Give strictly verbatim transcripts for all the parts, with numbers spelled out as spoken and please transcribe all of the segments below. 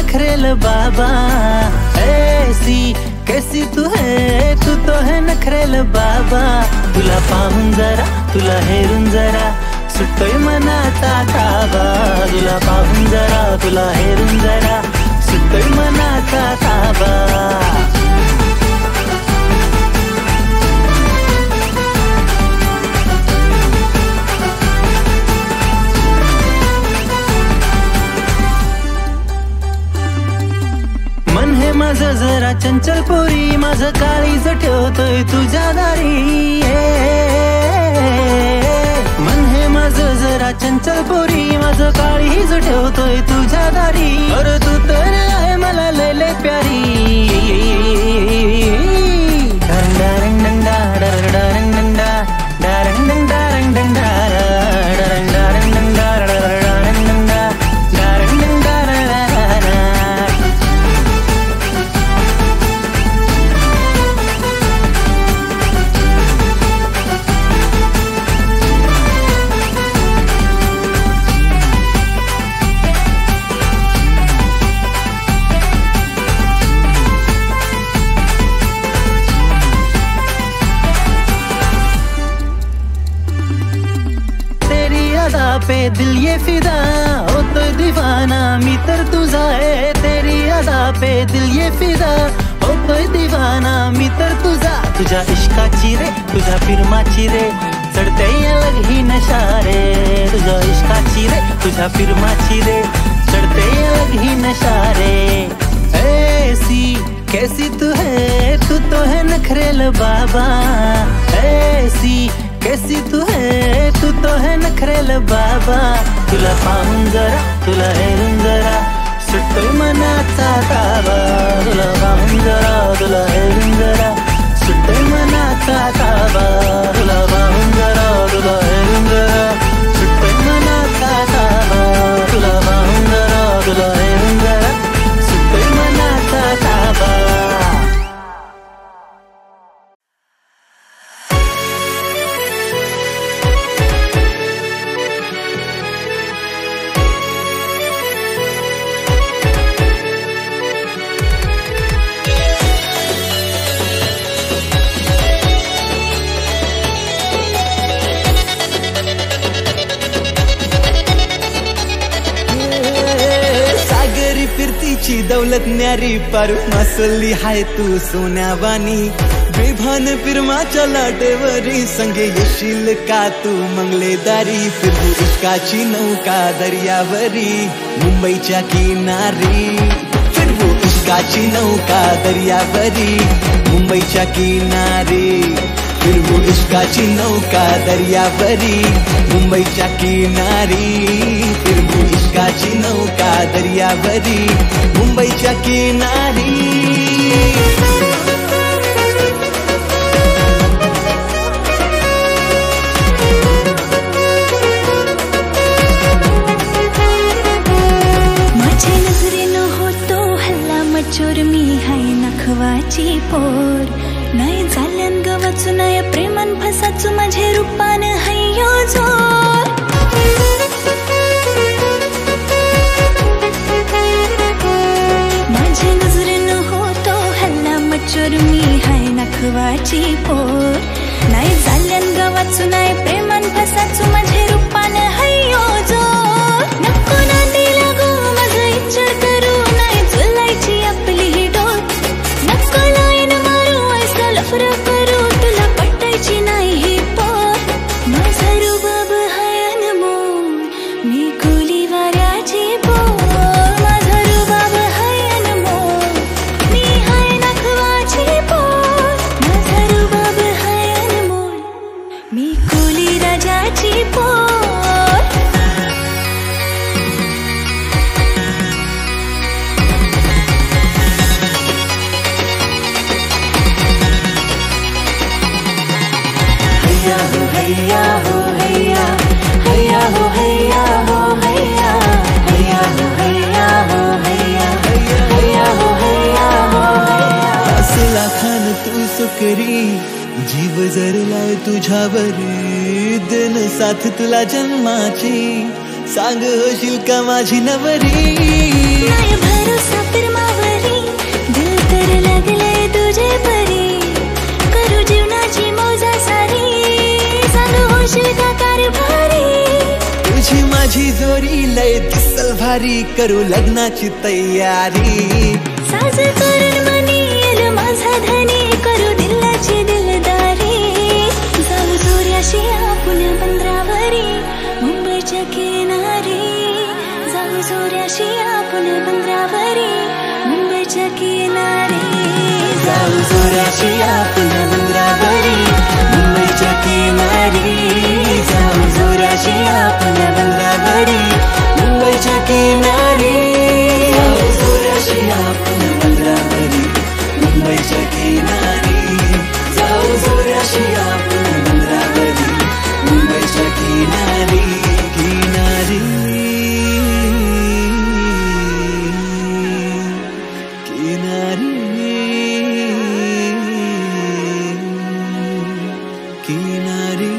नखरेल बाबा। ऐसी कैसी तू है, तू तो है नखरेल बाबा। तुला पाहून जरा, तुला हेरून जरा सुटतोय मनाचा ताबा। तुला पाहून जरा, तुला हेरून जरा सुटतोय मनाचा ताबा। मन हे माझं जरा चंचल पोरी, माझं काळीज ठेवतोय तुझ्या दारी। मन हे माझं जरा चंचल पोरी, माझं काळीज ठेवतोय तुझ्या दारी। अरे तू तर आहे मला लय लय प्यारी। डरंडा रंडंडा डरडा रंडंडा डरंडंडा रंडंडा डरंडा रंडंडा डरडा रंडंडा डरंडंडा रररररर। पे दिल ये फिदा होतोय दीवाना, मी तर तुझा है। तेरी अदा पे दिल ये फिदा होतोय दीवाना, मी तर तुझा। तुझ्या इश्काची रे, तुझ्या फिरमाची रे चढते अलग ही नशा रे। तुझ्या इश्काची रे, तुझ्या फिरमाची रे चढते अलग ही नशा रे। ऐसी कैसी तू है, तू तो है नखरेल बाबा। ऐसी कैसी तू है, तू तो है नखरेल बाबा। तुला पाहून जरा, तुला हेरून जरा सुटतोय मनाचा ताबा। तुला पाहून जरा, तुला हेरून जरा सुटतोय मनाचा ताबा। तुला पाहून जरा, तुला हेरून जरा सुटतोय मनाचा ताबा। तुला पाहून जरा, तुला हेरून जरा सुटतोय मनाचा ताबा। दौलत न्यारी पारू मासली हाय तू सोन्यावानी। बेभान फिरमाच्या लाटेवरी संगे येशील का तू मंगलेदारी। फिरू इश्काची नौका दर्यावरी मुंबईच्या किनारी। फिरू इश्काची नौका दर्यावरी मुंबईच्या किनारी। फिरू इश्काची नौका दर्यावरी मुंबईच्या किनारी। फिरू इश्काची नौका दर्यावरी मुंबईच्या किनारी। माझ्या नजरेनं होतो हल्ला मचोर, मी हाय नखवाची पोर। नाही झाल्यान गवाचू नाही प्रेमान फसाचू, माझे रूपान हय्यो जोर। माझ्या नजरेनं होतो हल्ला मचोर, मी हाय नखवाची पोर। नाही झाल्यान गवाचू नाही प्रेमान फसाचू, माझे रूपान हय्यो जोर। नको नादी लागू माझं इच्छा करू, नाही झुलायची आपली ही डोर। नको लाईन मारू ऐसा लफरा करू, तुला पटायची नाही ही पोर। माझा रुबाब हाय अनमोल, मी कुली वाऱ्याची पोर। माझा रुबाब हाय अनमोल, मी हाय नखवाची पोर। माझा रुबाब हाय अनमोल, मी कुली राजाची पोर। हैया हो हैया, हैया हो हैया हो हैया, हैया हो हैया हो हैया, हैया हो हैया हो हैया। असला खान तू सुकरी, जीव जरलाय तुझ्यावरी। दिन साथ तुला जन्माची, सांग होशील का माझी नवरी। नाही भरोसा करू लग्नाची तयारी. साज करून मनी येल माझा धनी, करू दिलाची दिलदारी. जाऊ सूर्याशी आपण बंदरावरी, मुंबईच्या किनारी. जाऊ सूर्याशी आपण बंदरावरी, मुंबईच्या किनारी. जाऊ सूर्याशी आपण बंदरावरी, मुंबईच्या किनारी. जाऊ सूर्याशी आपण बंदरावरी, मुंबईच्या किनारी. जाऊ सूर्याशी आपण बंदरावरी, मुंबईच्या किनारी. जाऊ सूर्याशी आपण बंदरावरी, मुंबईच्या किनारी. किनारी किनारी किनारी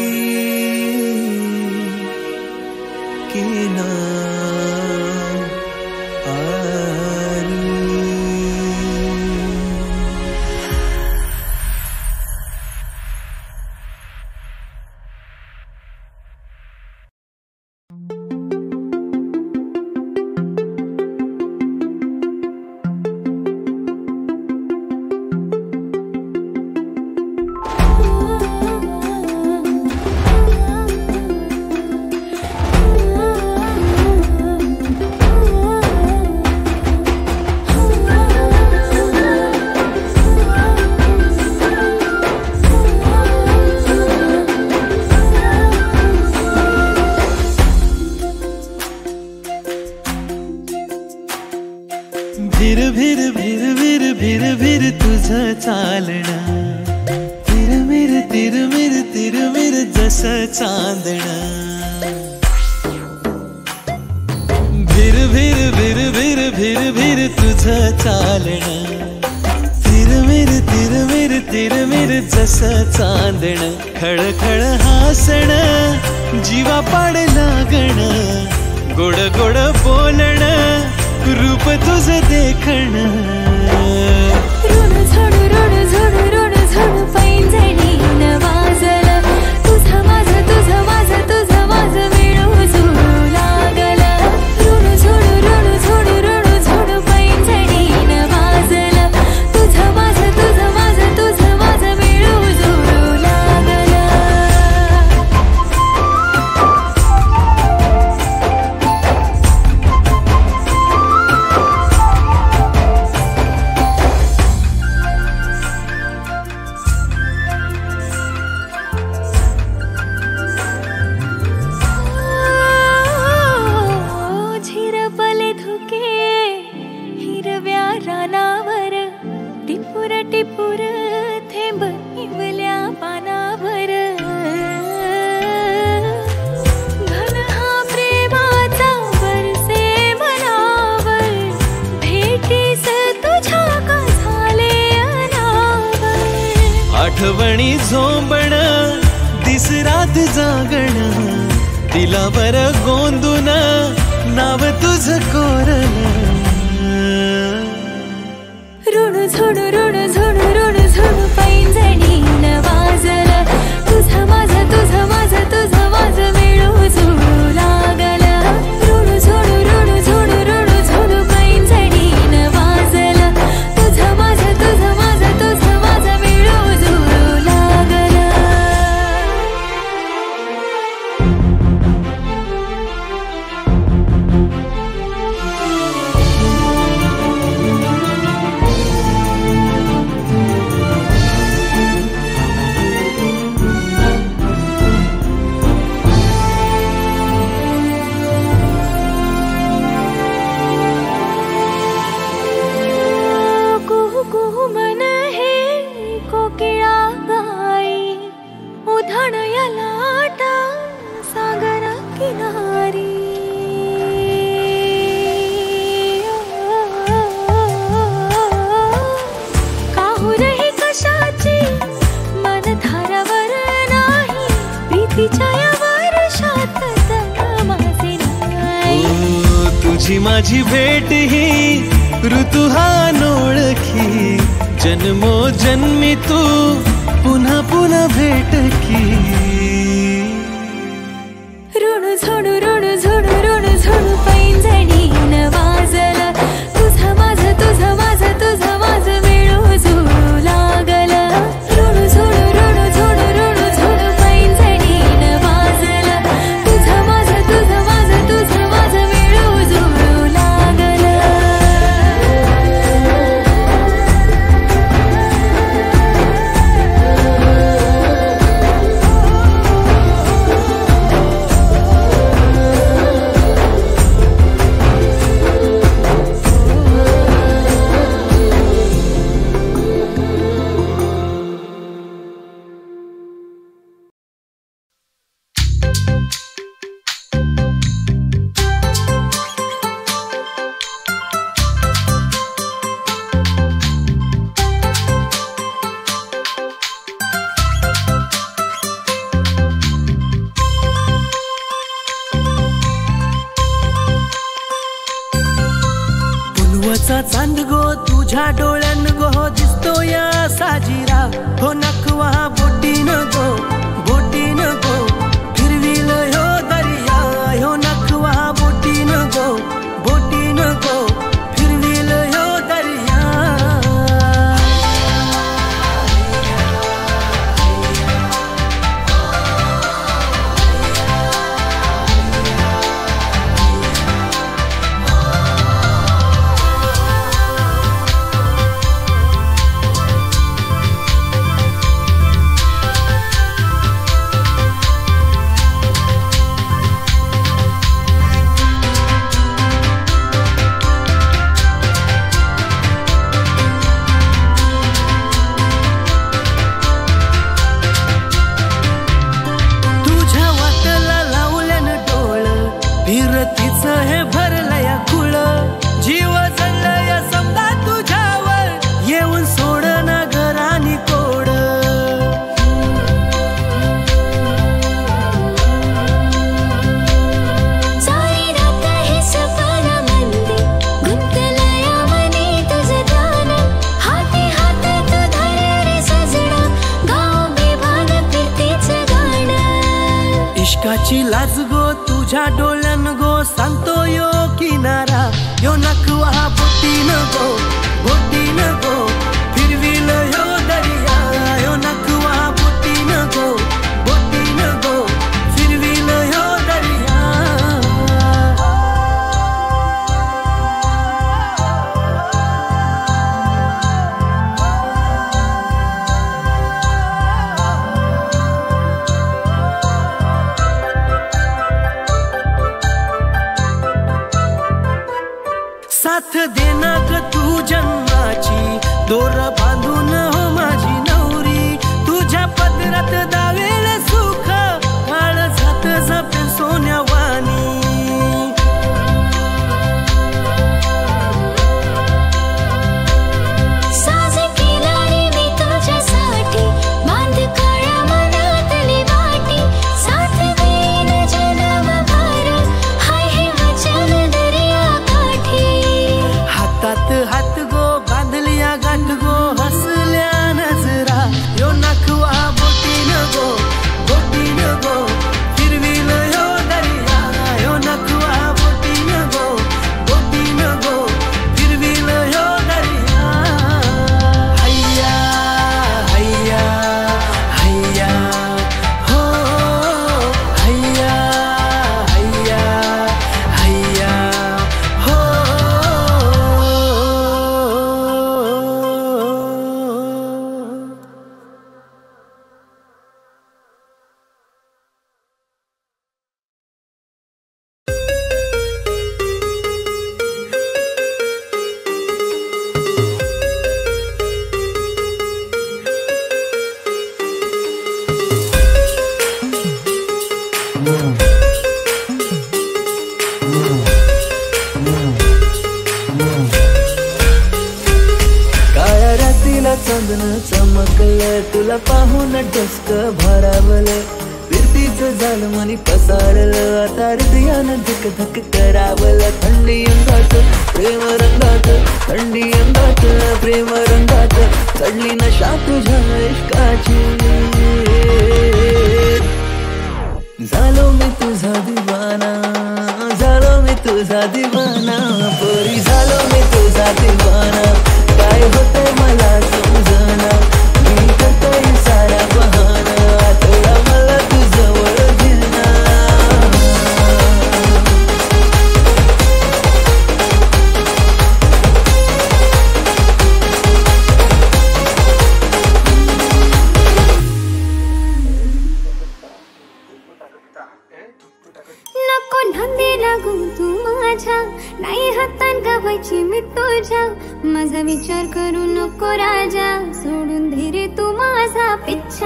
किनारी. भिर भिर भिर भिर भिर भिर तुझं चालणं, तिरमिर तिरमिर तिरमिर जसं चांदणं. भिर भिर भिर भिर भिर भिर तुझं चालणं, तिरमिर तिरमिर तिरमिर जसं चांदणं. खळखळ हासणं, जीवा पाड लागणं, गोड गोड बोलणं, रूप तुझं देखणं. ऋण झोड ऋण झोड ऋण झोड पैंजणी न वाजलं. तुझं माझं तुझं माझं तुझं माझं मिळू जुळू लागलं. ऋण झोड ऋण झोड ऋण झोड पैंजणी न वाजलं. तुझं माझं तुझं माझं तुझं माझं मिळू जुळू लागलं. रानावर टिपूर टिपूर थेंब इवल्या पानावर. घन हा प्रेमाचा बरसे मनावर, भेटीस तुझ्या का झाले अनावर. आठवणी झोंबण दिस रात जागण, दिलावर गोंदून नाव तुझं कोरलं. ऋण झोड ऋण झोड ऋण झोड पैंजणी न वाजलं. तुझं माझं तुझं माझं तुझं माझं मिळू जुळू लागलं. ऋण झोड ऋण झोड ऋण झोड पैंजणी न वाजलं. तुझं माझं तुझं माझं तुझं माझं मिळू जुळू लागलं. तुझी माझी भेट ही ऋतू हा नोळखी, जन्मो जन्मी तू पुन्हा पुन्हा भेट की. ऋण झोड ऋण झोड ऋण झोड पैंजणी जीवचा चांद गो तुझ्या डोळ्यान गो दिसतो या साजिरा हो नखवा बोटीन गो बोटीन गो फिरविल ह्यो दर्या ह्यो नखवा बोटीन गो बोटीन गो फिरविल ह्यो दर्या फिरतीच हे भरलया कुळ जीव जळलया समजा तुझ्यावर येऊन सोड ना घरानी कोड सारी रात हे सपना मंदी गुंतलया मनी तुझं ध्यान हाती हात तू धरे रे सजना गाव बेभान फिरतीच गाणं इश्काची लाज गो तुझ्या डोळ्यान गो सांगतो यो किनारा यो नखवा बोटीन गो बोटीन गो फिरविल ह्यो दर्या यो नखवा बोटीन गो बोटीन गो फिरविल ह्यो दर्या साथ देना ग तू जन्माची दोर बांधून हो माझी नवरी तुझ्या पदरात दावेल सुख काळ जात झपे सोन्यावानी साज केला रे मी तुझ्यासाठी बांध काळ्या मनातली वाटी साथ देईन जन्मभर हाय हे वचन दर्या काठी हातात हात गो बांधलिया गाठ गो हसल्या नजरा यो नखवा बोटीन गो बोटीन गो फिरविल ह्यो दर्या यो नखवा बोटीन गो बोटीन गो फिरविल ह्यो दर्या हैया हैया हैया हो हैया हैया हैया हो काळ्या रात्रीला चांदणं चमकलं तुला पाहून डोसक भरावलं फिरतीचं झालं मनी पसारलं आता हृदयानं धक धक करावलं थंडी अंगात प्रेम रंगात थंडी अंगात प्रेम रंगात चढली नशा तुझ्या इश्काची झालो मी तुझा दिवाना झालो मी तुझा दिवाना पोरी झालो मी तुझा दिवाना काय होतंय मला समजना मी करतोय सारा बहाना आठवडा मला तुझ्यावर घेना नको धंदे लागू तू माझ्या नाही हातान गावायची मी तुझ्या माझा विचार करू नको राजा सोडून दे रे तू माझा पिच्छा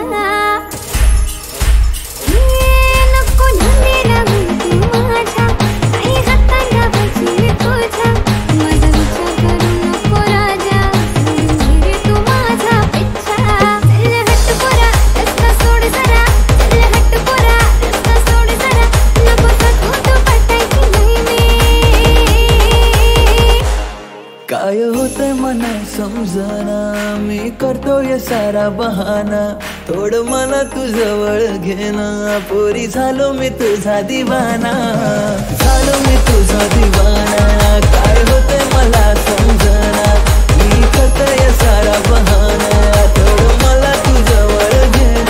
नको धंदे लागू तू माझ्या नाही हातान गावायची मी तुझ्या माझा विचार करू नको राजा सोडून दे रे तू माझा पिच्छा चल हट पोरा रस्ता सोड जरा चल हट पोरा रस्ता सोड जरा नको तू तू पटायची नाही मी काय होतंय मला समजना, मी करतोय सारा बहाना, थोडं मला तू जवळ घेना, पोरी झालो मी तुझा दिवाना, झालो मी तुझा दिवाना, काय होतंय मला समजना, मी करतोय सारा बहाना, थोडं मला तू जवळ घेना.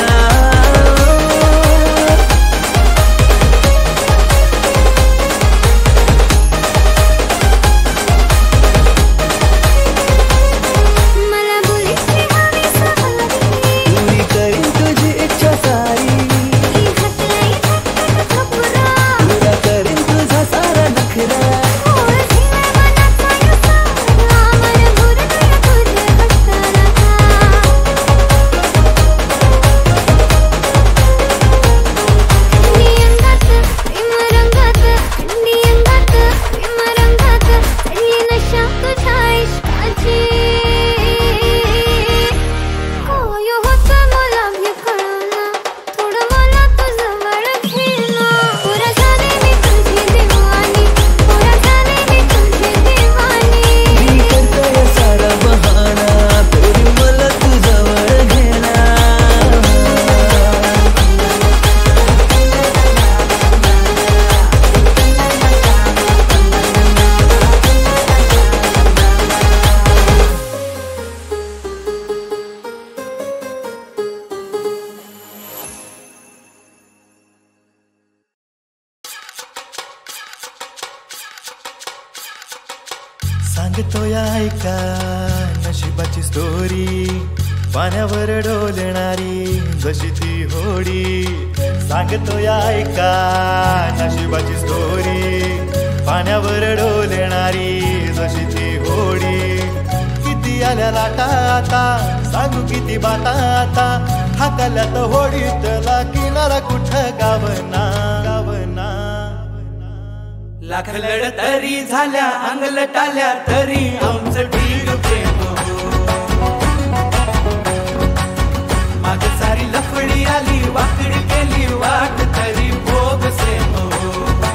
सांगतोय ऐका नशिबाची स्टोरी, पाण्यावर डोलणारी जशी ती होडी. सांगतोय ऐका नशिबाची स्टोरी, पाण्यावर डोलणारी जशी ती होडी. किती आल्या लाटा आता, सांगू किती बाता आता, हाकाल्यात होडीतला किनारा कुठं गावना गावना. लाख लढ तरी झाल्या अंगलटाल्या तरी आमचं ठीक प्रेम हो. माग सारी लफडी आली वाकडी केली वाट तरी भोग सेम हो.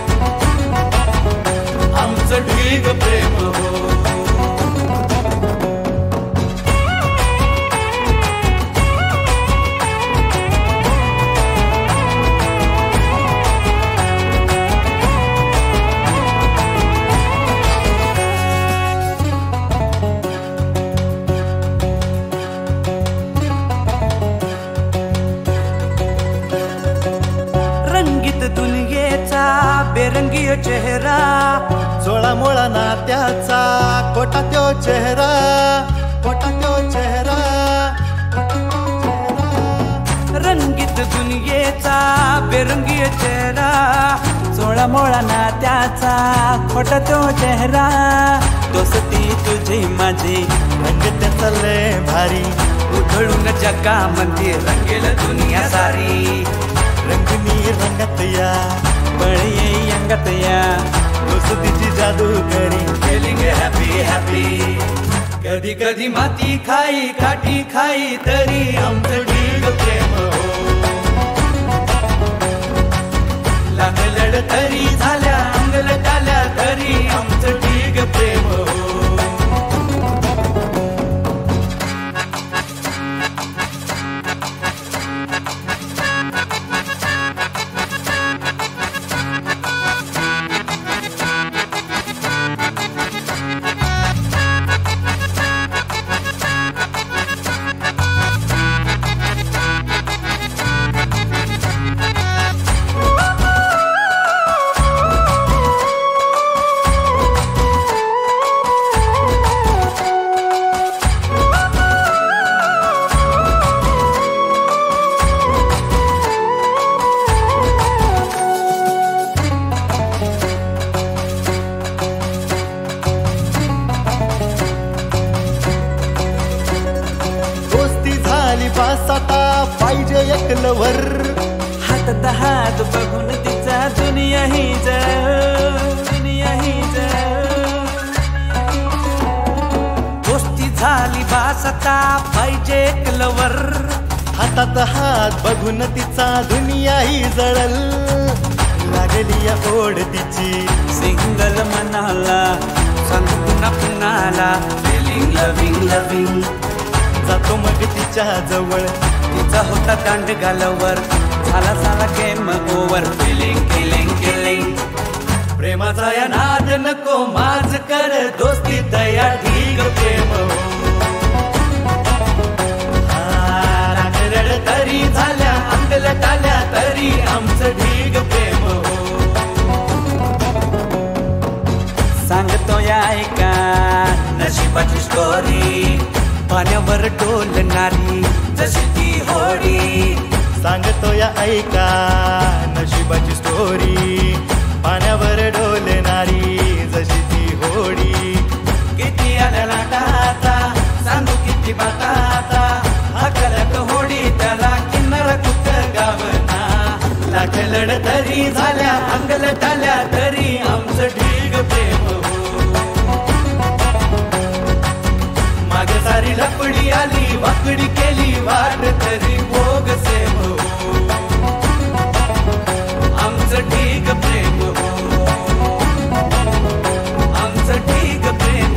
आमचं ठीक प्रेम हो. बेरंगी चेहरा, सोळा मोळा नात्याचा कोटा त्यो चेहरा, कोटा त्यो चेहरा. रंगीत दुनियेचा बेरंगी चेहरा, सोळा मोळा नात्याचा खोटा तो चेहरा. दोस्ती तुझी माझी रंग त्याचा लय भारी, उधळून जगा मध्ये रंगेल दुनिया सारी. रंगनी रंगत या बळी अंगत या, दोस्तीची जादू करी, फिलिंग हॅपी हॅपी. कधी कधी माती खाई काठी खाई तरी आमचं ठीक प्रेम हो. लाख लढ तरी झाल्या अंगलटाल्या तरी आमचं ठीक प्रेम हो. पाहिजे एकलवर, हातात हात बघून तिचा दुनिया ही जळ, दुनिया ही जळ. दोस्ती झाली बासता पाहिजे एकलवर, हातात हात बघून तिचा दुनिया ही जळल. लागली या ओढ तिची सिंगल मनाला सांगू पुन्हा पुन्हाला फिलिंग लविंग लविंग. जातो मग तिच्या जवळ तिचा होता दांड गालावर झाला झाला game over feeling killing killing. प्रेमाचा या नाद नको माझ कर दोस्ती दया ढीग प्रेम रड तरी झाल्या अंगल टाल्या तरी आमचं ढीग प्रेम. सांगतो या ऐका नशिबाची स्टोरी पाण्यावर डोलणारी जशी ती होडी. सांगतो या ऐका नशिबाची स्टोरी पाण्यावर डोलणारी जशी ती होडी. किती आल्या लाटाता सांगू किती बाताता हकलक होडी त्याला किन्नर कुठ गावना. लाख लढ तरी झाल्या अंगल टाल्या तरी आमचं ढीग प्रेम माग सारी लपडी आली वाकडी केली वाट तरी भोग सेम आमचं ढीग प्रेम आमचं ढीग प्रेम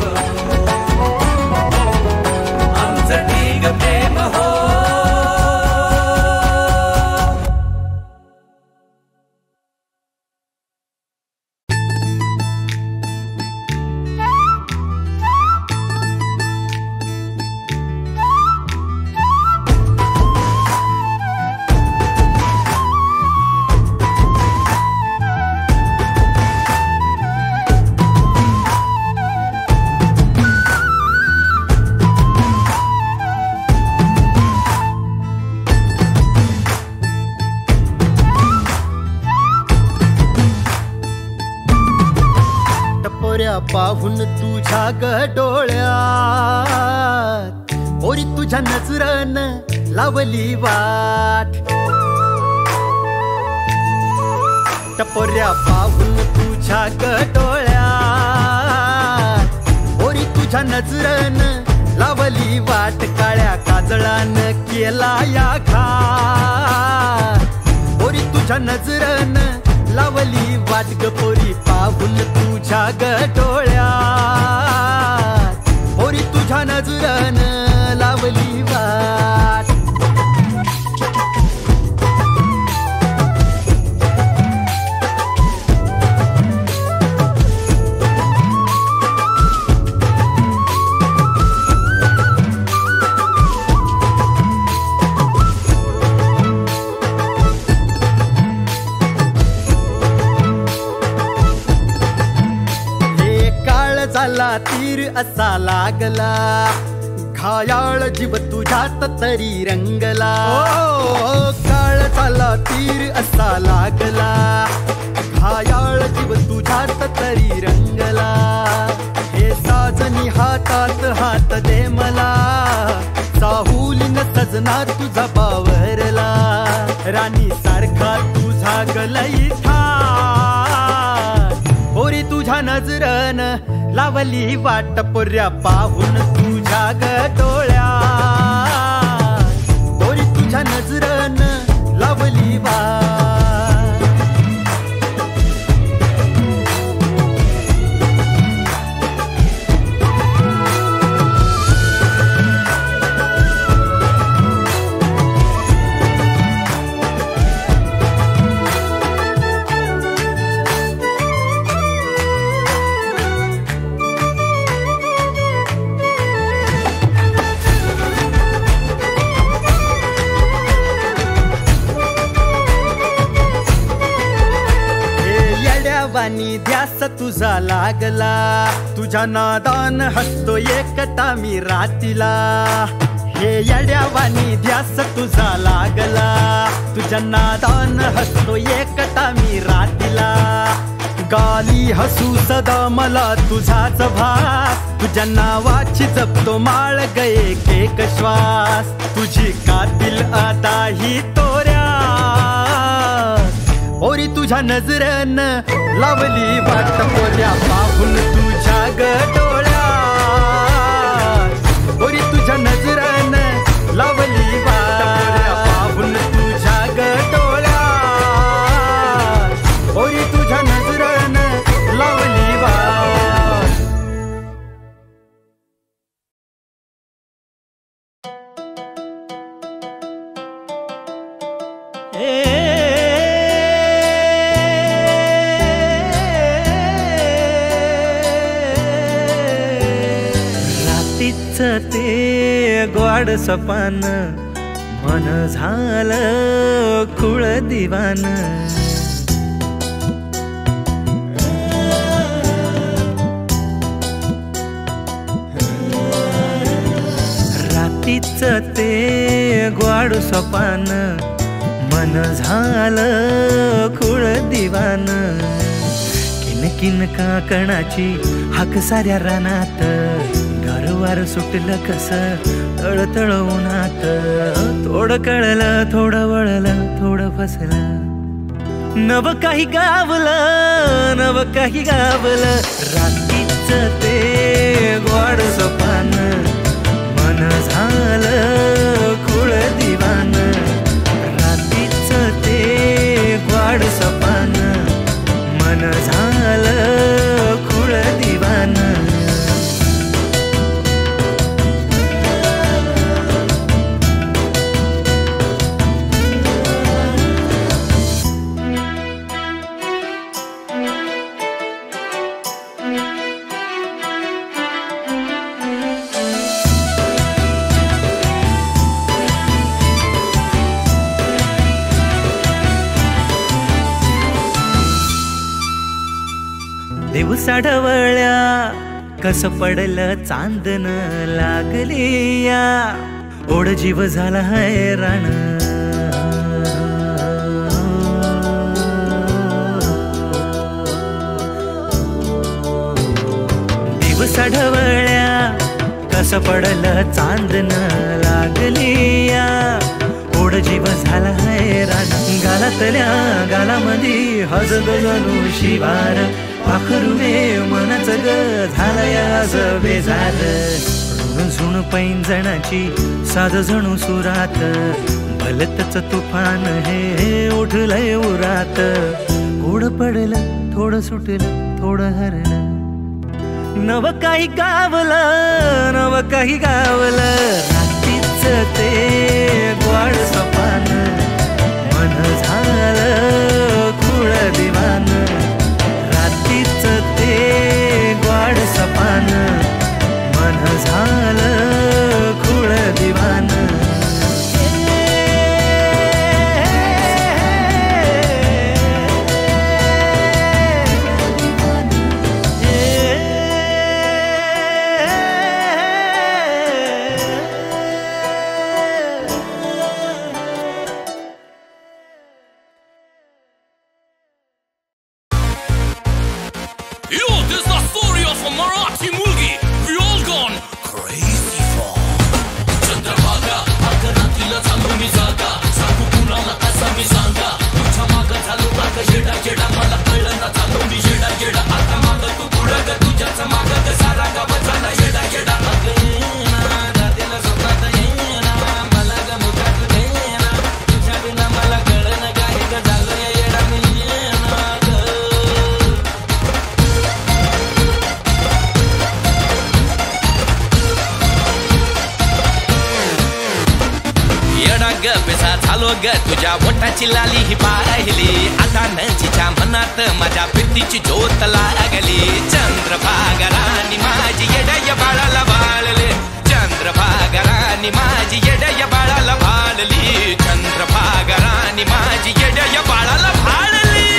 आमचं ढीग प्रेम हो. पाहून तुझ्या ग डोळ्यात ओरी तुझ्या नजरन लावली वाट. टपोऱ्या पाहून तुझ्या ग डोळ्यात ओरी तुझ्या नजरन लावली वाट. काळ्या काजळान केला या घाट ओरी तुझ्या नजरन लावली वाट ग पोरी पाहून तुझ्या ग डोळ्यात पोरी तुझ्या नजरन लावली वाट. झाला तीर असा लागला घायाळ जीव तुझ्यात तरी रंगला. ओ काळ झाला तीर असा लागला घायाळ जीव तुझ्यात तरी रंगला. हे साजनी हातात हात दे मला चाहुलीन सजना तुझा बावरला. राणी सारखा तुझा गलई ठाट पोरी तुझ्या नजरन लावली वाट. पोऱ्या पाहून तुझ्या ग डोळ्यात पोरी तुझ्या नजरन लावली वाट. वाणी ध्यास तुझा लागला तुझ्या नादान हसतो एकटा मी रातीला. हे येड्यावानी ध्यास तुझा लागला तुझ्या नादान हसतो एकटा मी रातीला. गाली हसू सदा मला तुझाच भास तुझ्या नावाची जपतो माळ गए एक श्वास. तुझी कातिल आता ही तोऱ्या ओरी तुझ्या नजरन लावली वाट. पोऱ्या पाहून तुझ्या ग डोळ्यात ओरी तुझ्या नजरन लावली वाट. पोऱ्या पाहून तुझ्या ग डोळ्यात ओरी तुझ्या नजरन लावली वाट. रात्रीच ते ग्वाड सपान मन झालं खुळ दिवान रात्रीच ते ग्वाड सपान मन झालं खुळ दिवान किन किन काकणाची हाक साऱ्या रानात गारवार सुटलं कस तळतळ उन्हात थोडं कळलं थोडं वळलं थोडं फसलं नव काही गावलं नव काही गावलं रात्रीच ते ग्वाड सोपान मन झालं खुळ दिवान रात्रीच ते ग्वाड सोपान मन झालं खुळ दिवान दिवसा ढवळ्या कस पडलं चांदन लागली या ओढ जीव झाला हैराण दिवसा ढवळ्या कस पडलं चांदन लागली या ओढ जीव झाला हैराण गालातल्या गालामधी हजग जणू शिवार पाखरुवे मनच ग झालयाज बेजार ऋण झुण पैंजणाची साध जणू सुरात भलतच तुफान हे उठलंय उरात कोड पडलं थोडं सुटलं थोडं हरलं नव काही गावलं नव काही गावलं रात्रीच ते ग्वाड सोपान मन झालं खुळ दिवान रात्रीच ते ग्वाड सपान मन झालं खुळ दिवान तुझ्या बोटाची लाली ही पाहिली आता नजीच्या मनात माझ्या प्रीतीची ज्योत लागली चंद्रभागा राणी माझी येड्या बाळाला भाळले चंद्रभागा राणी माझी येड्या बाळाला भाळली चंद्रभागा राणी माझी येड्या बाळाला भाळली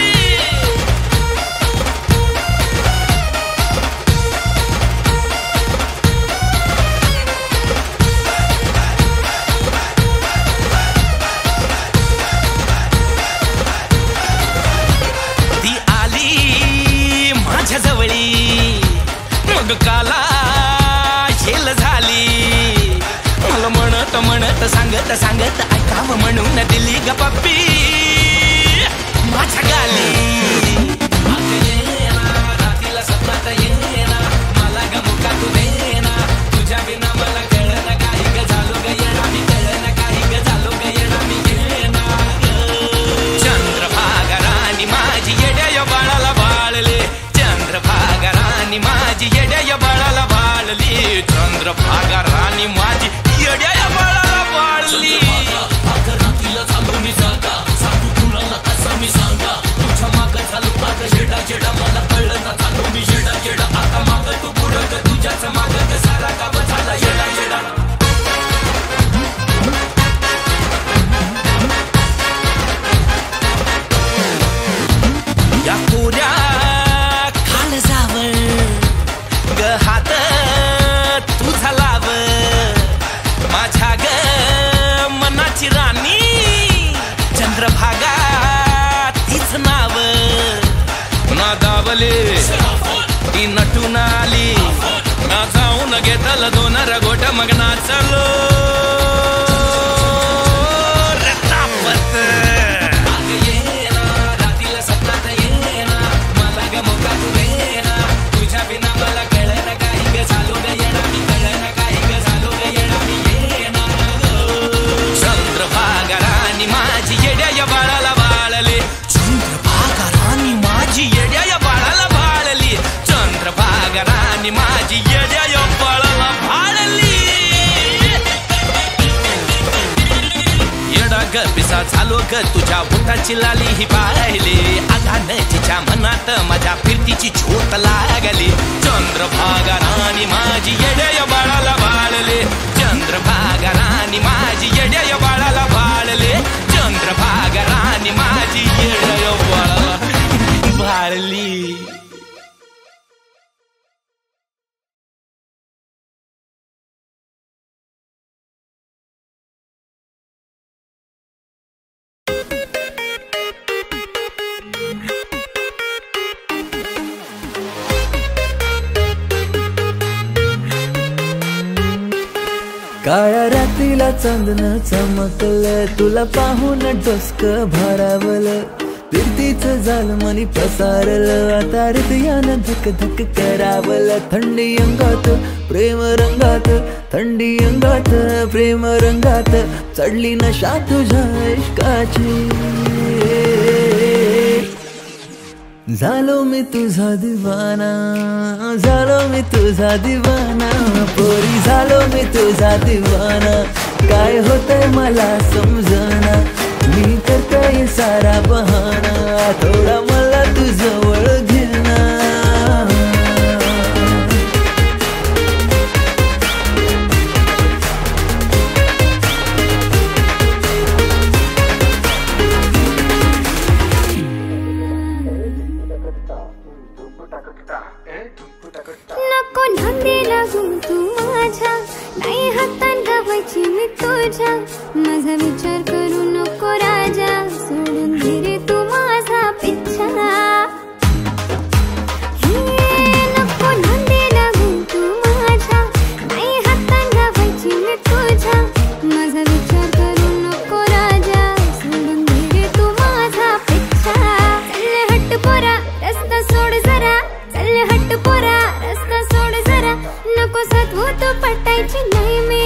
काला झेल झाली मला म्हणत म्हणत सांगत सांगत ऐकावं म्हणून दिली ग पप्पी माझ्या गाली रात्रीला सपनात येना मला ग मुका तू देना तुझ्या बिना मला कळना काही ग झालो ग येणा मी कळना काही ग झालो ग येणा मी येणा चंद्रभागा राणी माझी येड्या बाळाला भाळले चंद्रभागा राणी माझी येड्या बाळाला भाळली चंद्रभागा राणी माझी येड्या बाळाला भाळली रात्रीला झालो मी जागा सांगू कुणाला कसं मी सांगा तुझ्या माग झालो माग जेडा जेडा मला कळलं ना झालो मी जेडा जेडा आता माग तू पुढं तुझ्याच माग सारा गाव झाला मग नाचलो रतापत. अग ये ना रात्रीला सपनात ये ना मला ग मोका तू ये ना तुझ्या बिना मला कळलं काही ग झालो ग येणा मी कळलं काही ग झालो ग येणा मी ये ना. चंद्रभागा राणी माझी येड्या या बाळाला वाळले. चंद्रभागा राणी माझी येड्या या बाळाला भाळली. चंद्रभागा राणी माझी येड्या या बाळाला भाळली. येडा ग पिसा झालो ग तुझ्या बोटाची लाली ही पाहिली. अगानजीच्या मनात माझ्या फिरतीची झोत लागली. चंद्रभागा राणी माझी येड्या या बाळाला भाळले. चंद्रभागा राणी माझी येड्या या बाळाला भाळले. चंद्रभागा राणी माझी येड्या या बाळाला भाळली. काळ्या रात्रीला चांदणं चमकलं तुला पाहून डोसक भारावलं. फिरतीचं जाल मनी पसारलं आता हृदयानं धक धक करावलं. थंडी अंगात प्रेम रंगात थंडी अंगात प्रेम रंगात चढली नशा तुझ्या इश्काची. झालो मी तुझा दिवाना झालो मी तुझा दिवाना पोरी झालो मी तुझा दिवाना. काय होतंय मला समजना मी करतोय सारा बहाना थोडा मला तू जवळ घेना. नको नांदे लागून तू माझ्या नाही हातान गावायची मी तुझ्या. माझा विचार करू नको राजा सोडून धीरे तू माझा पिच्छा. नको नांदे लागून तू माझ्या नाही हातान गावायची मी तुझ्या. माझा विचार करू नको राजा सोडून धीरे तू माझा पिच्छा. चल हट पोरा रस्ता सोड जरा चल हट पोरा रस्ता सोड जरा नको सतवू तू पटायची नाही मी.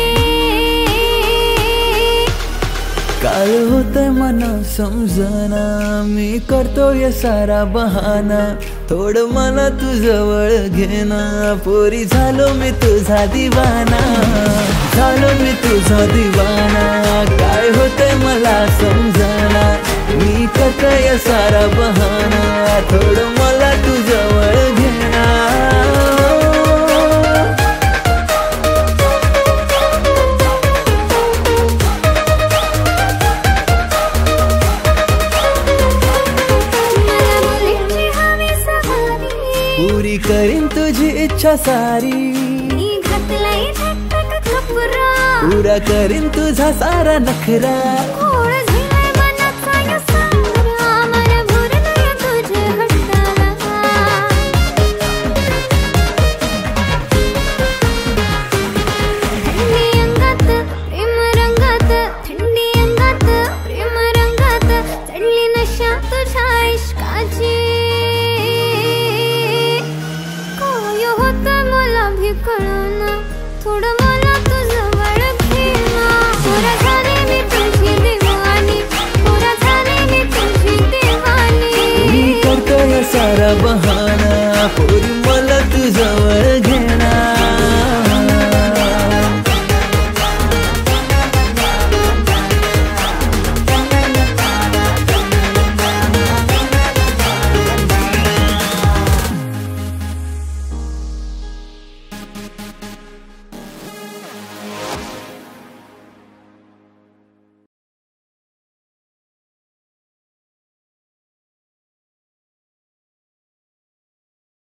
काल होतंय मला समजना मी करतोय सारा बहाना थोडं मला तू जवळ घेना. पोरी झालो मी तुझा दिवाना झालो मी तुझा दिवाना. काय होतंय मला समजना मी करतोय सारा बहाना थोडं मला तू जवळ घेना. पुरी करीन तुझी इच्छा सारी घातलाय धक कपुरा पुरा करीन तुझा सारा नखरा. खोळ